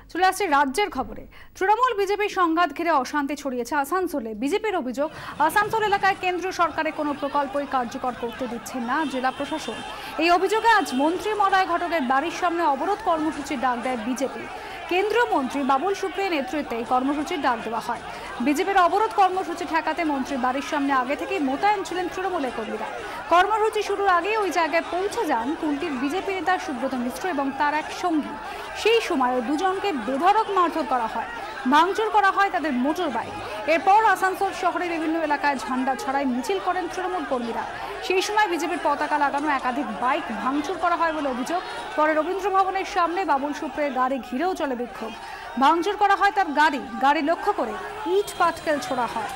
চলে আসছে রাজ্যের খবরে। তৃণমূল বিজেপি সংঘাত ঘিরে অশান্তি ছড়িয়েছে আসানসোলে। বিজেপির অভিযোগ, আসানসোল এলাকায় কেন্দ্রীয় সরকারের কোনো প্রকল্পই কার্যকর করতে দিচ্ছে না জেলা প্রশাসন। এই অভিযোগে আজ মন্ত্রী মলয় ঘটকের বাড়ির সামনে অবরোধ কর্মসূচির ডাক দেয় বিজেপি। কেন্দ্রীয় মন্ত্রী বাবুল সুপ্রিয়র নেতৃত্বে এই কর্মসূচির ডাক দেওয়া হয়। বিজেপির অবরোধ কর্মসূচি ঠেকাতে মন্ত্রীর বাড়ির সামনে আগে থেকেই মোতায়েন ছিলেন তৃণমূলের কর্মীরা। কর্মসূচি শুরুর আগে ওই জায়গায় পৌঁছে যান কুলটির বিজেপি নেতা সুব্রত মিশ্র এবং তার এক সঙ্গী। সেই সময় দুজনকে বেধড়ক মারধর করা হয়, ভাঙচুর করা হয় তাদের মোটর বাইক। এরপর আসানসোল শহরের বিভিন্ন এলাকায় ঝান্ডা ছড়ায় মিছিল করেন তৃণমূল কর্মীরা। সেই সময় বিজেপির পতাকা লাগানো একাধিক বাইক ভাঙচুর করা হয় বলে অভিযোগ। পরে রবীন্দ্র ভবনের সামনে বাবুল সুপ্রিয়র গাড়ি ঘিরেও চলে বিক্ষোভ। ভাঙচুর করা হয় তার গাড়ি লক্ষ্য করে ইট পাটকেল ছোড়া হয়।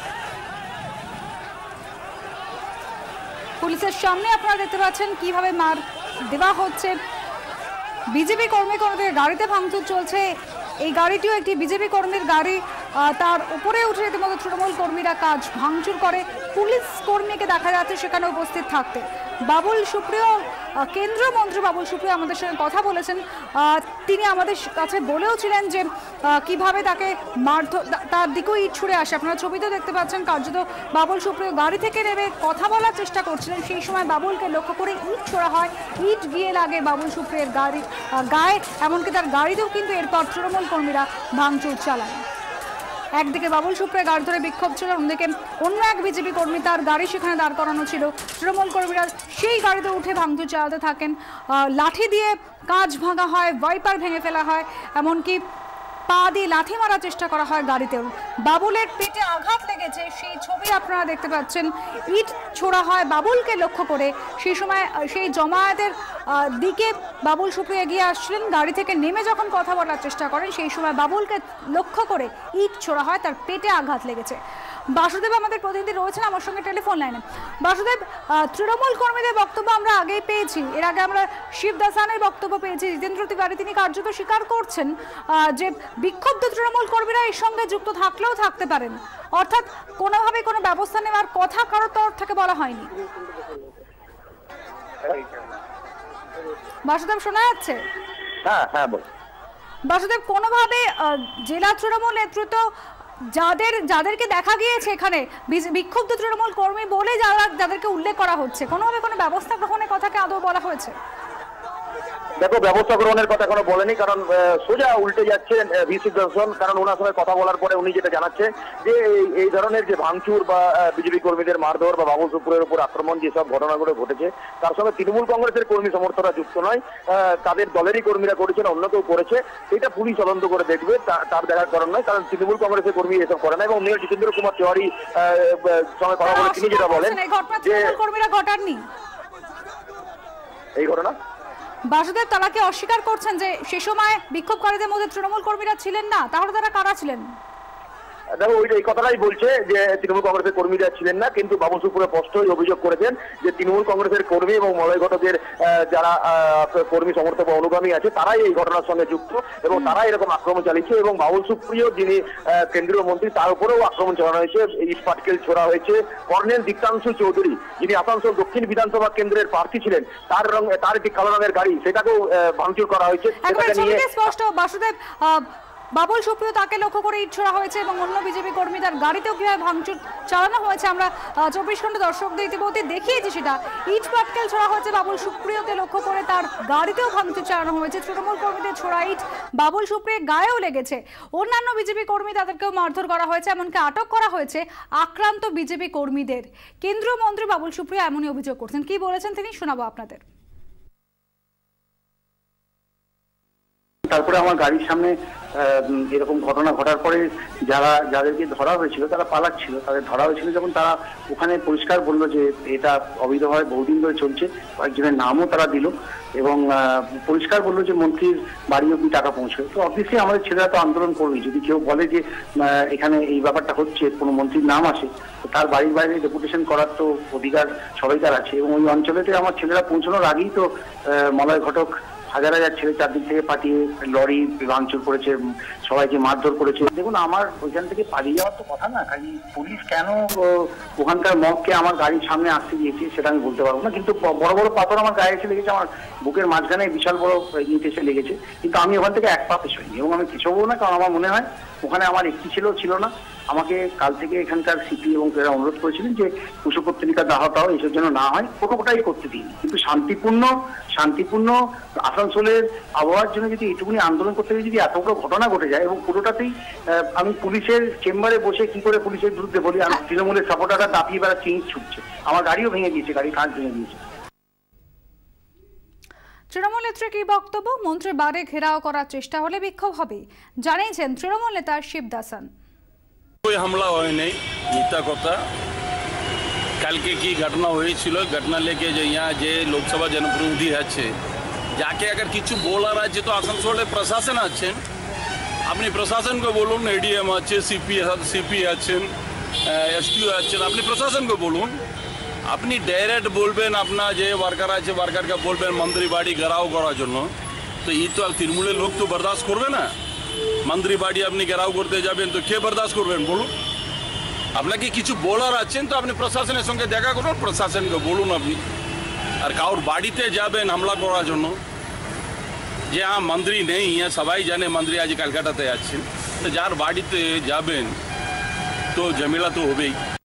পুলিশের সামনে আপনারা দেখতে পাচ্ছেন কিভাবে মার দেওয়া হচ্ছে। বিজেপি কর্মীদের গাড়িতে ভাঙচুর চলছে। এই গাড়িটিও একটি বিজেপি কর্মীর গাড়ি, তার উপরে উঠে রীতিমতো তৃণমূল কর্মীরা কাজ ভাঙচুর করে। পুলিশ কর্মীকে দেখা যাচ্ছে সেখানে উপস্থিত থাকতে। বাবুল সুপ্রিয়, কেন্দ্রীয় মন্ত্রী বাবুল সুপ্রিয় আমাদের সঙ্গে কথা বলেছেন। তিনি আমাদের কাছে বলেও ছিলেন যে কিভাবে তাকে তার দিকেও ইট ছুড়ে আসে। আপনারা ছবিতে দেখতে পাচ্ছেন কার্যত বাবুল সুপ্রিয় গাড়ি থেকে নেমে কথা বলার চেষ্টা করছিলেন। সেই সময় বাবুলকে লক্ষ্য করে ইট ছোড়া হয়। ইট গিয়ে লাগে বাবুল সুপ্রিয়ের গায়ে, এমনকি তার গাড়িতেও কিন্তু এরপর তৃণমূল কর্মীরা ভাঙচুর চালায়। একদিকে বাবুল সুপ্রিয় গাড়ি ধরে বিক্ষোভ ছিল, অন্যদিকে অন্য এক বিজেপি কর্মী তার গাড়ি সেখানে দাঁড় করানো ছিল। তৃণমূল কর্মীরা সেই গাড়িতে উঠে ভাঙচুর চালাতে থাকেন। লাঠি দিয়ে কাঁচ ভাঙা হয়, ওয়াইপার ভেঙে ফেলা হয়, এমনকি পা দিয়ে লাঠি মারার চেষ্টা করা হয় গাড়িতেও। বাবুলের পেটে আঘাত লেগেছে, সেই ছবি আপনারা দেখতে পাচ্ছেন। ইট ছোড়া হয় বাবুলকে লক্ষ্য করে। সেই সময় সেই জমায়েতের দিকে বাবুল সুপ্রিয় এগিয়ে আসছিলেন। গাড়ি থেকে নেমে যখন কথা বলার চেষ্টা করেন সেই সময় বাবুলকে লক্ষ্য করে ইট ছোড়া হয়, তার পেটে আঘাত লেগেছে। বাসুদেব আমাদের প্রতিনিধি রয়েছেন আমার সঙ্গে টেলিফোন লাইনে। বাসুদেব, তৃণমূল কর্মীদের বক্তব্য আমরা আগেই পেয়েছি, এর আগে আমরা শিবদাসানের বক্তব্য পেয়েছি। জিতেন্দ্র তিওয়ারি তিনি কার্যত স্বীকার করছেন যে বিক্ষুব্ধ তৃণমূল কর্মীরা এর সঙ্গে যুক্ত থাকলেও থাকতে পারেন, অর্থাৎ কোনোভাবে কোনো ব্যবস্থা নেওয়ার কথা কারোর তরফ থেকে বলা হয়নি। বাসুদেব শোনা যাচ্ছে? হ্যাঁ হ্যাঁ বল। বাসুদেব, কোনোভাবে জেলা তৃণমূল নেতৃত্ব যাদেরকে দেখা গিয়েছে এখানে বিক্ষুব্ধ তৃণমূল কর্মী বলে যাদেরকে উল্লেখ করা হচ্ছে, কোনোভাবে কোনো ব্যবস্থা গ্রহণের কথাকে আদৌ বলা হয়েছে? দেখো, ব্যবস্থা গ্রহণের কথা এখনো বলেনি, কারণ সোজা উল্টে যাচ্ছে ভিসি দর্শন। কারণ ওনার সঙ্গে কথা বলার পরে উনি যেটা জানাচ্ছে যে এই ধরনের যে ভাঙচুর বা বিজেপি কর্মীদের মারধর বা বাবুল সুপ্রিয়র উপর আক্রমণ যেসব ঘটনাগুলো ঘটেছে তার সঙ্গে তৃণমূল কংগ্রেসের কর্মী সমর্থকরা যুক্ত নয়, তাদের দলেরই কর্মীরা করেছেন, অন্য কেউ করেছে, এটা পুলিশ তদন্ত করে দেখবে, তার দেখার কারণ নয়। কারণ তৃণমূল কংগ্রেসের কর্মী এসব করে না। এবং উনি জিতেন্দ্র কুমার তিওয়ারি সঙ্গে কথা বলে তিনি যেটা বলেন যে কর্মীরা ঘটাননি এই ঘটনা। বাসুদেব, তারা কি অস্বীকার করছেন যে সে সময় বিক্ষোভকারীদের মধ্যে তৃণমূল কর্মীরা ছিলেন না? তাহলে তারা কারা ছিলেন? দেখো, এই কথাটাই বলছে যে তৃণমূল কংগ্রেসের কর্মীরা ছিলেন না, কিন্তু বাবুল সুপ্রিয় স্পষ্টই অভিযোগ করেছেন যে তৃণমূল কংগ্রেসের কর্মী এবং মলয় ঘটকের যারা কর্মী সমর্থক বা অনুগামী আছে তারাই এই ঘটনার সঙ্গে যুক্ত এবং তারা এরকম আক্রমণ চালিয়েছে। এবং বাবুল সুপ্রিয় যিনি কেন্দ্রীয় মন্ত্রী তার উপরেও আক্রমণ চালানো হয়েছে, ইট পাটকেল ছোড়া হয়েছে। কর্নেল দীপ্তাংশু চৌধুরী যিনি আসানসোল দক্ষিণ বিধানসভা কেন্দ্রের প্রার্থী ছিলেন, তার একটি কালো রঙের গাড়ি সেটাকেও ভাঙচুর করা হয়েছে। স্পষ্ট বাসুদেব, বাবুল সুপ্রিয় তাকে লক্ষ্য করে ইট ছোড়া হয়েছে এবং অন্য বিজেপি কর্মী তার গাড়িতেও কিভাবে ভাঙচুর চালানো হয়েছে আমরা 24 ঘন্টা দর্শকদের ইতিমধ্যে দেখিয়েছি। সেটা ইট পাটকেল ছোড়া হয়েছে বাবুল সুপ্রিয়কে লক্ষ্য করে, তার গাড়িতেও ভাঙচুর চালানো হয়েছে। তৃণমূল কর্মীদের ছোড়া ইট বাবুল সুপ্রিয়ের গায়েও লেগেছে। অন্যান্য বিজেপি কর্মী তাদেরকেও মারধর করা হয়েছে, এমনকি আটক করা হয়েছে আক্রান্ত বিজেপি কর্মীদের। কেন্দ্রীয় মন্ত্রী বাবুল সুপ্রিয় এমনই অভিযোগ করছেন। কি বলেছেন তিনি শোনাবো আপনাদের। তারপরে আমার গাড়ির সামনে এরকম ঘটনা ঘটার পরে যাদেরকে ধরা হয়েছিল তারা পালাচ্ছিল, তাদের ধরা হয়েছিল যখন তারা ওখানে পরিষ্কার বললো যে এটা অবৈধভাবে বহুদিন ধরে চলছে, কয়েকজনের নামও তারা দিল এবং পরিষ্কার বললো যে মন্ত্রীর বাড়ি অব্দি টাকা পৌঁছবে। তো অবভিয়াসলি আমাদের ছেলেরা তো আন্দোলন করবে। যদি কেউ বলে যে এখানে এই ব্যাপারটা হচ্ছে, কোনো মন্ত্রীর নাম আসে, তো তার বাড়ির বাইরে ডেপুটেশন করার তো অধিকার সবাইকার আছে। এবং ওই অঞ্চলেতে আমার ছেলেরা পৌঁছানোর আগেই তো মলয় ঘটক হাজার হাজার ছেলে চারদিক থেকে পাঠিয়ে লরি ভাঙচুর করেছে, সবাইকে মারধর করেছে। দেখুন, আমার ওইখান থেকে পালিয়ে যাওয়ার তো কথা না, কাজে পুলিশ কেন ওখানকার মবকে আমার গাড়ির সামনে আসতে দিয়েছে সেটা আমি বলতে পারবো না। কিন্তু বড় বড় পাথর আমার গায়ে এসে লেগেছে, আমার বুকের মাঝখানে বিশাল বড় ইট এসে লেগেছে, কিন্তু আমি ওখান থেকে এক পা পেছোইনি এবং আমি পিছবো না, কারণ আমার মনে হয় ওখানে আমার একটি ছিল না। আমাকে কাল থেকে এখানকার সিপি এবং এরা অনুরোধ করেছিলেন যে কুশপত্রিকা দাহ টাও এসব যেন না হয়, কোনোটাই করতে দিইনি। কিন্তু শান্তিপূর্ণ আসানসোলের আবহাওয়ার জন্য যদি এটুকুনি আন্দোলন করতে গিয়ে যদি এত বড় ঘটনা ঘটে যায়, এবং পুরোটাতেই আমি পুলিশের চেম্বারে বসে কি করে পুলিশের বিরুদ্ধে বলি, আমি তৃণমূলের সাপোর্টাররা দাপিয়ে বেড়া চেঞ্জ ছুটছে, আমার গাড়িও ভেঙে দিয়েছে, গাড়ির কাঁচ ভেঙে দিয়েছে। তৃণমূল নেত্রীর কি বক্তব্য? মন্ত্রীর বাড়ি ঘেরাও করার চেষ্টা হলে বিক্ষোভ হবে, জানিয়েছেন তৃণমূল নেতা শিবদাসান। कोई हमला हो नहीं, मिथ्या কথা। কালকে কি ঘটনা হয়েছিল, ঘটনা লেকে যে यहाँ যে লোকসভা জনপ্রতিনিধি আছে, যাকে अगर কিছু বলার আছে তো আসানসোলে প্রশাসন আছেন, আপনি প্রশাসনকে বলুন, এডিএম আছে, সিপি আছেন, এসটিও আছেন, আপনি প্রশাসনকে বলুন। আপনি ডাইরেক্ট বলবেন আপনার যে ওয়ার্কার আছে ওয়ার্কারকে বলবেন মন্দির বাড়ি ঘেরাও করার জন্য, তো এই তো তৃণমূলের লোক তো বরদাস্ত করবে না। মন্দির বাড়ি আপনি ঘেরাও করতে যাবেন তো কে বরদাস্ত করবেন বলুন? আপনাকে কিছু বলার আছেন তো আপনি প্রশাসনের সঙ্গে দেখা করুন, প্রশাসনকে বলুন আপনি। আর কারোর বাড়িতে যাবেন হামলা করার জন্য, যে হ্যাঁ মন্ত্রী নেই, হ্যাঁ সবাই জানে মন্ত্রী আজ ক্যালকাটাতে আছেন, তো যার বাড়িতে যাবেন তো ঝামেলা তো হবেই।